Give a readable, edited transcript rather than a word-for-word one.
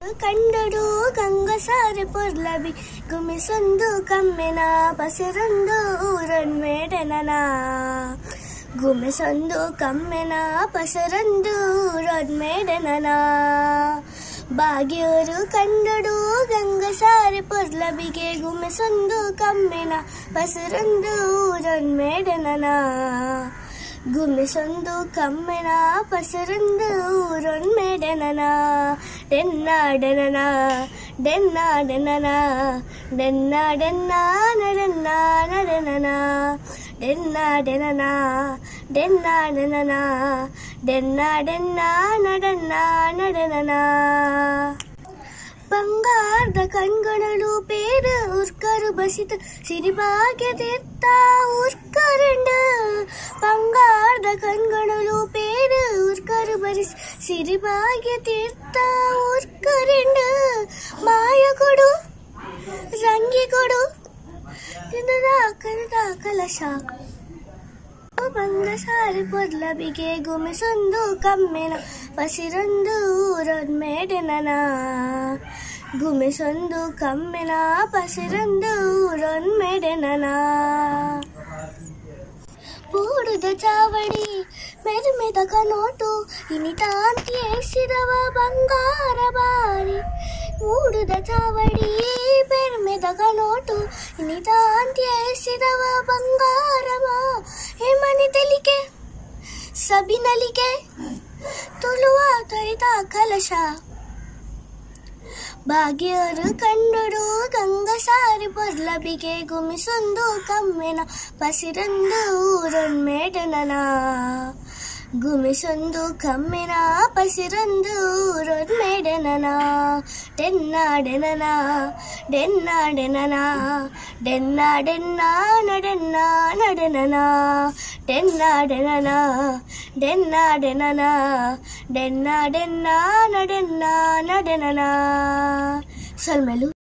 ಕಂಡಡು ಗಂಗಸಾರೆ ಪೊರ್ಲಬಿ ಗುಮಿಸೊಂದು ಕಮ್ಮೆನ ಪಸರೊಂದು ಊರೊನ್ಮೇಡನನ ಗುಮಿಸೊಂದು ಕಮ್ಮೆನ ಪಸರೊಂದು ಊರೊನ್ಮೇಡನನ ಭಾಗ್ಯರು ಕಂಡಡು ಗಂಗಸಾರೆ ಪೊರ್ಲಬಿಗೆ ಗುಮಿಸೊಂದು ಕಮ್ಮೆನ ಪಸರೊಂದು ಊರೊನ್ಮೇಡನನ ಗುಮಿಸೊಂದು ಕಮ್ಮೆನ ಪಸರೊಂದು ಊರೊನ್ಮೇಡನನ ಡೆನ್ನಾಡನನ ಡೆನ್ನಾಡನನ ಡೆನ್ನಾಡೆನ್ನ ನಡನ್ನ ನಡನನ ಡೆನ್ನಾಡೆನನ ಡೆನ್ನಾಡನನ ಡೆನ್ನಾಡೆನ್ನ ನಡನ್ನ ನಡನನ ಬಂಗಾರದ ಕಣ್ಗಳು പേര് ഉർക്കരു ബസിത്ത് സിരിഭാഗ്യ തീർത്ത ഉർക്കരുണ്ട് ಬಂಗಾರದ ಕಣ್ಗಳು പേര് ഉർക്കരു ബസിത്ത് സിരിഭാഗ്യ തീർത്ത ഉർക്കരുണ്ട് മായ ಕೊಡು ರಂಗಿ ಕೊಡು ಕನದ ಕಲಶ ಗಂಗಸಾರೆ ಪೊರ್ಲಬಿಗೆ ಗುಮಿಸೊಂದು ಕಮ್ಮೆನ ಪಸಿರೊಂದು ಊರೊನ್ಮೇಡನನ ಗುಮಿಸೊಂದು ಕಮ್ಮೆನ ಪಸಿರೊಂದು ಊರೊನ್ಮೇಡನನ ಬೂಡುದ ಚಾವಡಿ ಮೆರುಮೆದ ಕನೋಟು ಇನಿತಾಂತಿ ಎಸಿದವ ಬಂಗಾರ ಬಾರಿ ಮೂಡುದ ಚಾವಡಿ ಮೆರುಮೆದ ಕನೋಟು ಇನಿತಾಂತಿ ಎಸಿದವ ಬಂಗಾರವ ಹೇಮನಿ ತೆಲಿಕೆ ಸಬಿನಲಿಗೆ ತುಳುವ ತರಿದ ಕಲಶ ಭಾಗ್ಯರು ಕಂಡಡು ಗಂಗಸಾರೆ ಪೊರ್ಲಬಿಗೆ ಗುಮಿಸೊಂದು ಕಮ್ಮೆನ ಪಸಿರೊಂದು ಊರೊನ್ಮೇಡನನ ಗುಮಿಸೊಂದು ಕಮ್ಮೆನ ಪಸಿರೊಂದು ಊರೊನ್ಮೇಡನನ ಡೆನ್ನಾಡೆನನ ಡೆನ್ನಾಡೆನನ ಡೆನ್ನಾಡೆನ್ನ ನಡನ್ನ ನಡನನ ಡೆನ್ನಾಡೆನನ ಡೆನ್ನಾಡೆನನ ಡೆನ್ನಾಡೆನ್ನ ನಡನ್ನ ನಡನನ ಸಲ್ಮೆಲು